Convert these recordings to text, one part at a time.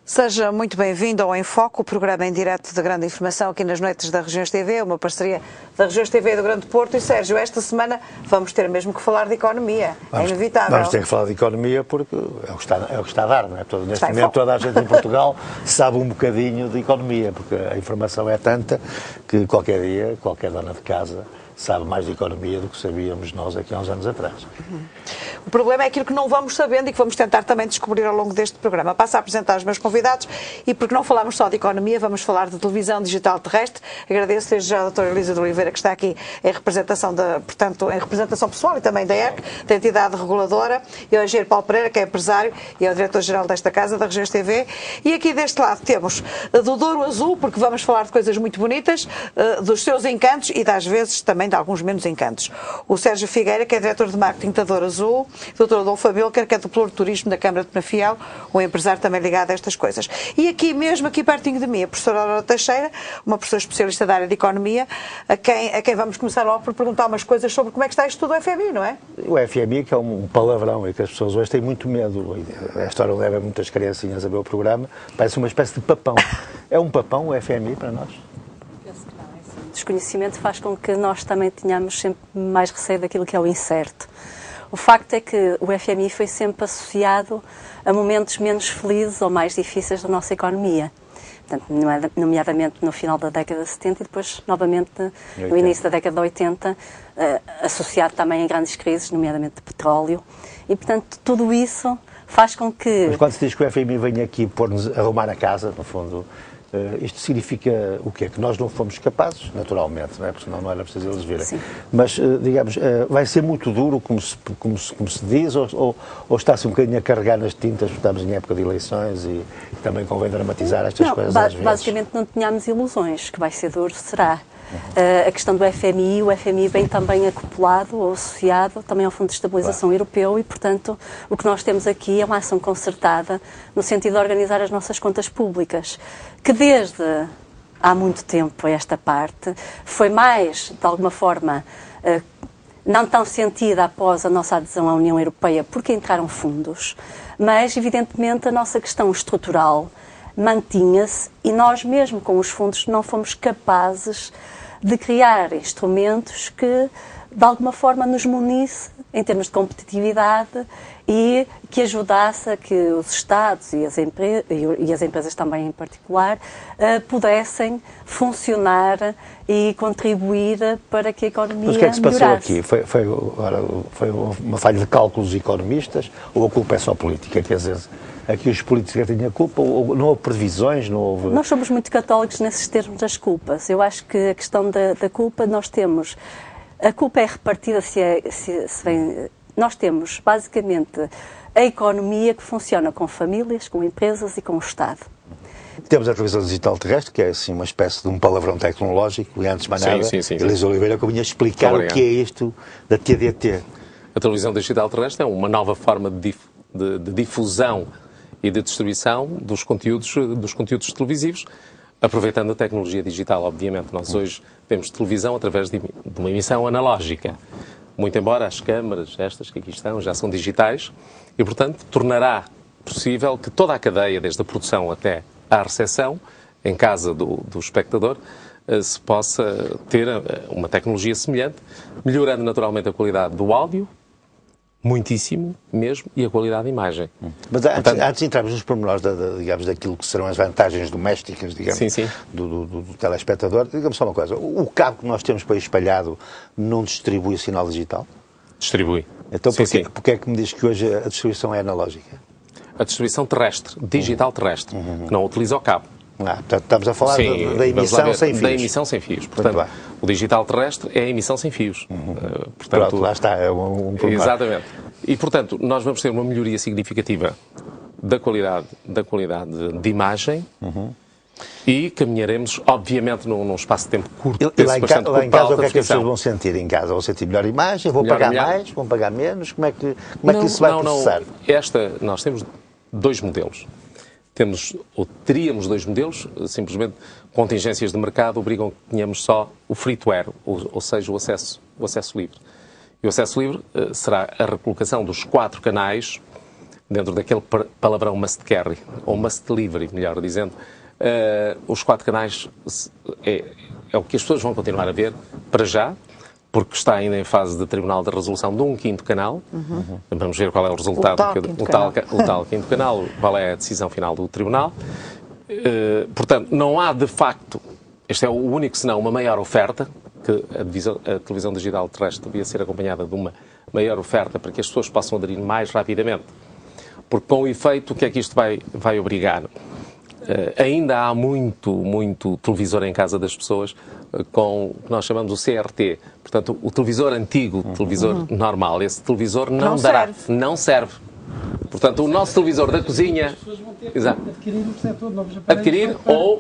Seja muito bem-vindo ao Em Foco, o programa em direto de grande informação aqui nas noites da Regiões TV, uma parceria da Regiões TV e do Grande Porto. E Sérgio, esta semana vamos ter mesmo que falar de economia, é inevitável. Vamos ter que falar de economia porque é o que está a dar, não é? Neste momento toda a gente em Portugal sabe um bocadinho de economia, porque a informação é tanta que qualquer dia, qualquer dona de casa sabe mais de economia do que sabíamos nós aqui há uns anos atrás. O problema é aquilo que não vamos sabendo e que vamos tentar também descobrir ao longo deste programa. Passo a apresentar os meus convidados e, porque não falamos só de economia, vamos falar de televisão digital terrestre. Agradeço desde já a doutora Elisa de Oliveira, que está aqui em representação, portanto, em representação pessoal e também da ERC, da entidade reguladora, e ao engenheiro Paulo Pereira, que é empresário e é o diretor-geral desta casa, da Regiões TV. E aqui deste lado temos do Douro Azul, porque vamos falar de coisas muito bonitas, dos seus encantos e, às vezes, também de alguns menos encantos. O Sérgio Figueira, que é diretor de marketing da Douro Azul, o Dr. Adolfo Amilcar, que é do Pluro Turismo da Câmara de Penafiel, um empresário também ligado a estas coisas. E aqui mesmo, aqui pertinho de mim, a professora Aurora Teixeira, uma professora especialista da área de economia, a quem vamos começar logo por perguntar umas coisas sobre como é que está isto tudo do FMI, não é? O FMI, que é um palavrão e que as pessoas hoje têm muito medo. Esta hora leva muitas criancinhas a ver o programa, parece uma espécie de papão. É um papão o FMI para nós? Desconhecimento faz com que nós também tenhamos sempre mais receio daquilo que é o incerto. O facto é que o FMI foi sempre associado a momentos menos felizes ou mais difíceis da nossa economia. Portanto, nomeadamente no final da década de 70 e depois, novamente, no início da década de 80, associado também a grandes crises, nomeadamente de petróleo. E, portanto, tudo isso faz com que... Mas quando se diz que o FMI vem aqui pôr-nos a arrumar a casa, no fundo... isto significa o quê? Que nós não fomos capazes, naturalmente, não é? Porque senão não era preciso eles virem. Sim. Mas, digamos, vai ser muito duro, como se diz, ou está-se um bocadinho a carregar nas tintas, porque estamos em época de eleições e também convém dramatizar estas coisas às vezes? Basicamente não tenhamos ilusões, que vai ser duro, será. A questão do FMI, o FMI vem também acoplado ou associado também ao Fundo de Estabilização Europeu e, portanto, o que nós temos aqui é uma ação concertada no sentido de organizar as nossas contas públicas, que desde há muito tempo esta parte foi mais, de alguma forma, não tão sentida após a nossa adesão à União Europeia, porque entraram fundos, mas, evidentemente, a nossa questão estrutural mantinha-se e nós mesmo com os fundos não fomos capazes de criar instrumentos que de alguma forma nos munisse em termos de competitividade e que ajudasse a que os Estados e as empresas também em particular pudessem funcionar e contribuir para que a economia melhorasse. Mas o que é que se passou aqui? Foi uma falha de cálculos economistas ou a culpa é só política? Quer dizer, aqui os políticos têm a culpa ou não houve previsões? Não houve... Nós somos muito católicos nesses termos das culpas. Eu acho que a questão da culpa nós temos... A culpa é repartida nós temos, basicamente, a economia que funciona com famílias, com empresas e com o Estado. Temos a televisão digital terrestre, que é assim uma espécie de um palavrão tecnológico, e antes de mais nada, Elisa Oliveira, que eu vinha explicar o que é isto da TDT. A televisão digital terrestre é uma nova forma de difusão e de distribuição dos conteúdos televisivos, aproveitando a tecnologia digital, obviamente. Nós hoje temos televisão através de uma emissão analógica. Muito embora as câmaras, estas que aqui estão, já são digitais, e, portanto, tornará possível que toda a cadeia, desde a produção até à recepção, em casa do espectador, se possa ter uma tecnologia semelhante, melhorando naturalmente a qualidade do áudio, muitíssimo mesmo, e a qualidade da imagem. Mas antes de entrarmos nos pormenores, digamos, daquilo que serão as vantagens domésticas, digamos, do telespectador, digamos só uma coisa, o cabo que nós temos para ir espalhado não distribui o sinal digital? Distribui. Então porquê é que me diz que hoje a distribuição é analógica? A distribuição terrestre, digital terrestre, que não utiliza o cabo. Portanto, estamos a falar da emissão sem fios. Da emissão sem fios. Portanto, o digital terrestre é a emissão sem fios. Portanto, lá está, é um problema. Exatamente. E, portanto, nós vamos ter uma melhoria significativa da qualidade de imagem e caminharemos, obviamente, num espaço de tempo curto. Lá em casa, o que é que as pessoas vão sentir em casa? Vão sentir melhor imagem? Vão pagar mais? Vão pagar menos? Como é que isso vai processar? Nós temos dois modelos. Teríamos dois modelos, simplesmente contingências de mercado obrigam que tenhamos só o free-to-air, ou seja, o acesso livre. E o acesso livre será a recolocação dos 4 canais dentro daquele palavrão must carry, ou must delivery, melhor dizendo, os 4 canais é o que as pessoas vão continuar a ver, para já, porque está ainda em fase de tribunal de resolução de um 5º canal. Vamos ver qual é o resultado. O tal 5º canal, qual é a decisão final do tribunal. Portanto, não há de facto, este é o único senão uma maior oferta, que a televisão digital terrestre devia ser acompanhada de uma maior oferta para que as pessoas possam aderir mais rapidamente. Porque com o efeito, o que é que isto vai obrigar? Ainda há muito televisor em casa das pessoas com o que nós chamamos de CRT. Portanto, o televisor antigo, o televisor normal, esse televisor não serve. Portanto, o nosso televisor da cozinha... Exato. Adquirir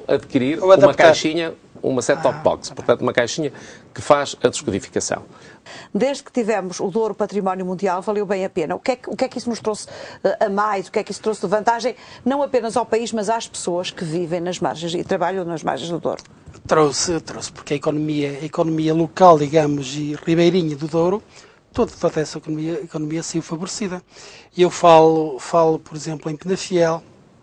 uma caixinha, uma set-top box. Portanto, uma caixinha que faz a descodificação. Desde que tivemos o Douro Património Mundial, valeu bem a pena. O que é que isso nos trouxe a mais? O que é que isso trouxe de vantagem, não apenas ao país, mas às pessoas que vivem nas margens e trabalham nas margens do Douro? Trouxe, porque a economia local, digamos, e ribeirinha do Douro, toda essa economia saiu favorecida. E eu falo, por exemplo, em Penafiel,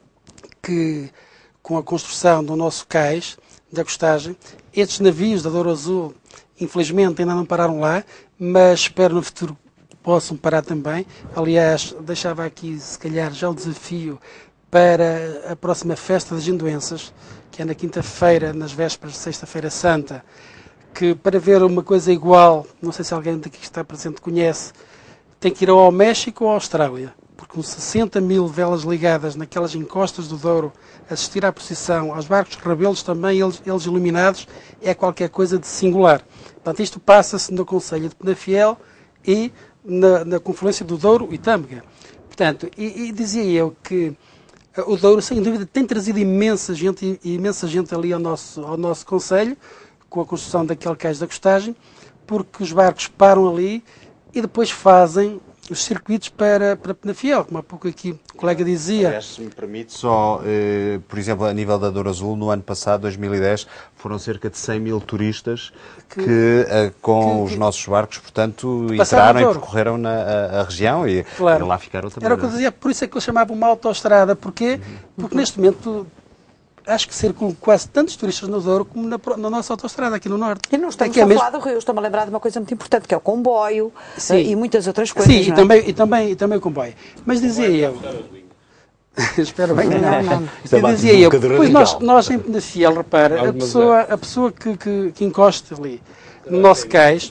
que com a construção do nosso cais, da costagem, estes navios da Douro Azul, infelizmente ainda não pararam lá, mas espero no futuro que possam parar também. Aliás, deixava aqui, se calhar, já o desafio para a próxima festa das Gendoenças, que é na quinta-feira, nas vésperas de Sexta-feira Santa, que para ver uma coisa igual, não sei se alguém daqui que está presente conhece, tem que ir ao México ou à Austrália, porque com 60 mil velas ligadas naquelas encostas do Douro, assistir à procissão, aos barcos rebelos também, eles iluminados, é qualquer coisa de singular. Portanto, isto passa-se no concelho de Penafiel e na confluência do Douro e Tâmega. Portanto, e dizia eu que o Douro, sem dúvida, tem trazido imensa gente ali ao nosso concelho, com a construção daquele cais da costagem, porque os barcos param ali e depois fazem os circuitos para Penafiel, como há pouco aqui o colega dizia. Aliás, se me permite, só, por exemplo, a nível da Douro Azul, no ano passado, 2010, foram cerca de 100 mil turistas que com os nossos barcos, portanto, entraram e percorreram a região e lá ficaram também. Era o que eu dizia, por isso é que eu chamava uma autoestrada. Porquê? Porque neste momento acho que circulam quase tantos turistas no Douro como na nossa autoestrada aqui no Norte. E não estamos a falar do Rio, estou-me a lembrar de uma coisa muito importante, que é o comboio e muitas outras coisas. Sim, e também o comboio. Mas dizia eu... Espero bem que não. Dizia eu, pois nós em Penafiel, repara, a pessoa que encosta ali no nosso cais,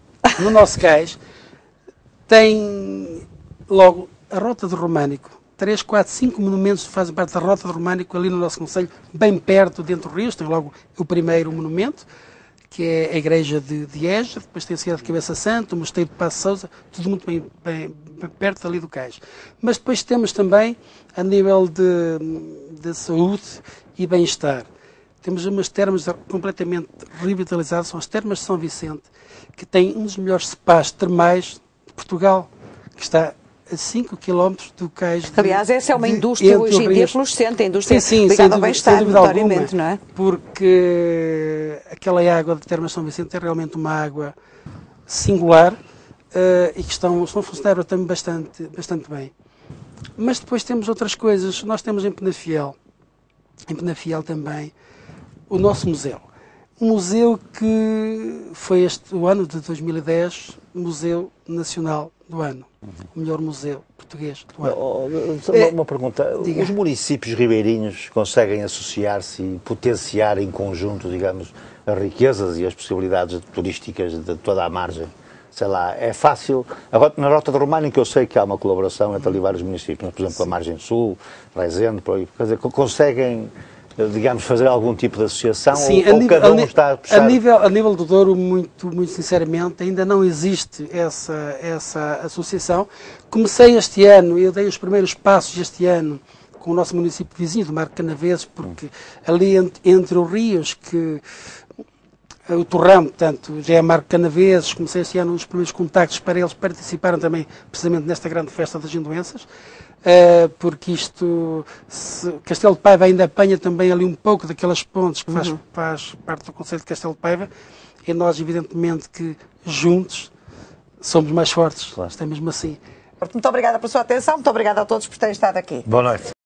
tem logo a Rota do Românico. 3, 4, 5 monumentos que fazem parte da Rota do Românico ali no nosso concelho, bem perto, dentro do Rio. Tem logo o primeiro monumento, que é a Igreja de Eja, depois tem a Cidade de Cabeça Santa, o Mosteiro de Passo Sousa, tudo muito bem perto ali do cais. Mas depois temos também, a nível de saúde e bem-estar, temos umas termas completamente revitalizadas, são as termas de São Vicente, que têm um dos melhores spas termais de Portugal, que está a 5 km do cais. Aliás, essa é uma indústria hoje em dia florescente, a indústria ligada ao bem-estar, notoriamente, não é? Porque aquela água de Termas São Vicente é realmente uma água singular e que estão a funcionar também bastante bem. Mas depois temos outras coisas. Nós temos em Penafiel também, o nosso museu. Um museu que foi o ano de 2010, Museu Nacional do Ano. O melhor museu português do ano. Uma pergunta. Diga. Os municípios ribeirinhos conseguem associar-se e potenciar em conjunto, digamos, as riquezas e as possibilidades turísticas de toda a margem? Sei lá, é fácil. Na Rota do Românico eu sei que há uma colaboração entre ali vários municípios, por exemplo, a Margem Sul, Rezende, por aí. Quer dizer, conseguem, digamos, fazer algum tipo de associação? Sim, ou cada um está a puxar... a nível do Douro, muito sinceramente, ainda não existe essa associação. Comecei este ano, eu dei os primeiros passos este ano com o nosso município vizinho, do Marco Canaveses, porque ali entre os rios, que o Torrão, portanto, já é Marco Canaveses, comecei este ano os primeiros contactos para eles participarem também, precisamente nesta grande festa das Gendoenças. Porque Castelo de Paiva ainda apanha também ali um pouco daquelas pontes que faz parte do Concelho de Castelo de Paiva, e nós, evidentemente, que juntos somos mais fortes, claro. Isto é mesmo assim. Muito obrigada pela sua atenção, muito obrigada a todos por terem estado aqui. Boa noite.